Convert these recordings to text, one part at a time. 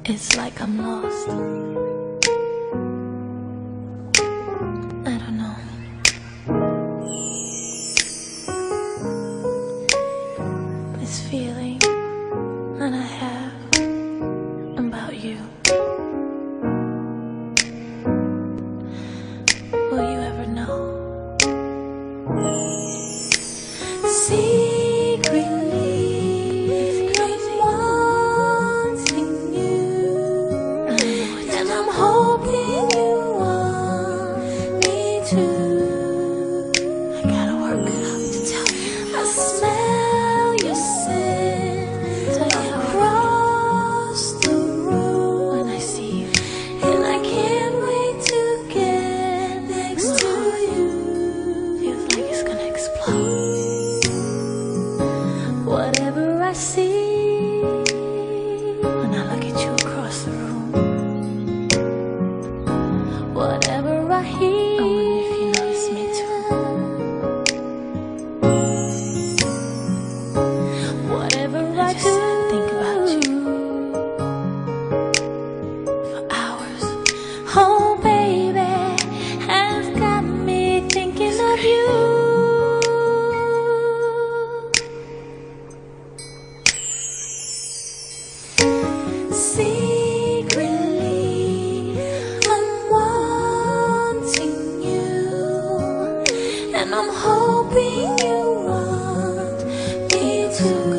It's like I'm lost. I don't know. This feeling that I have about you. Will you ever know? Secretly hoping you want me to. I gotta work it up to tell you. I smell your scent across the room when I see you, and I can't wait to get next to you. Feels like it's gonna explode. Whatever I see when I look at you across the room, whatever I hear, I wonder if you notice me too. Whatever I do, I think about you for hours. Oh baby, has got me thinking of you. And I'm hoping you want me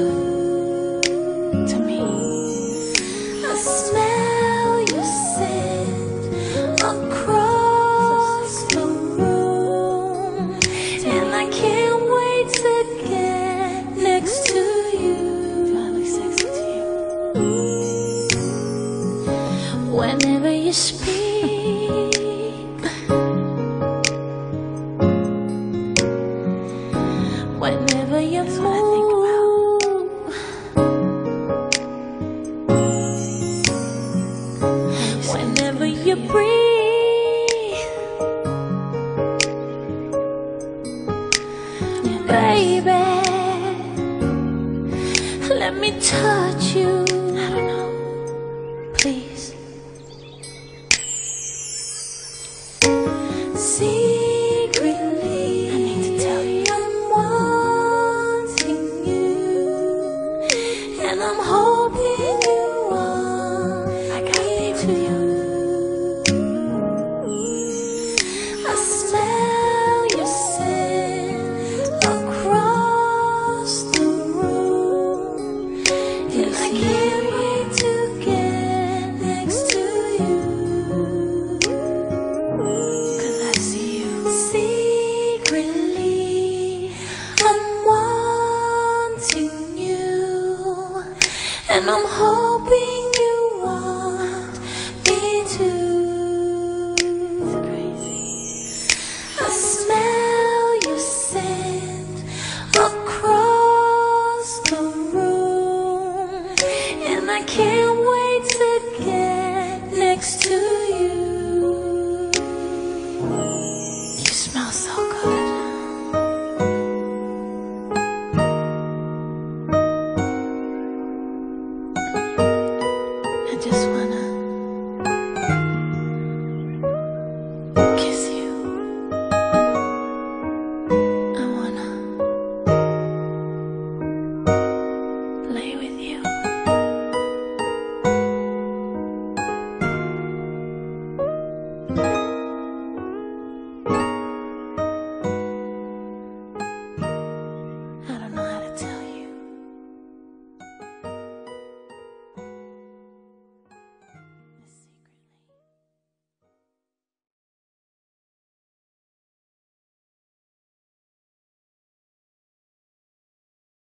to me. I smell your scent across the room, and I can't wait to get next to you. Do I look sexy to you? Whenever you speak, whenever you move, whenever you breathe, baby, let me touch you. I don't know, please. Secretly, I need to tell you, and I'm hoping you want. I gotta be with you. I smell your scent across the room, and I can't wait to get next to you. 'Cause I see you. Secretly, I'm wanting you, and I'm hoping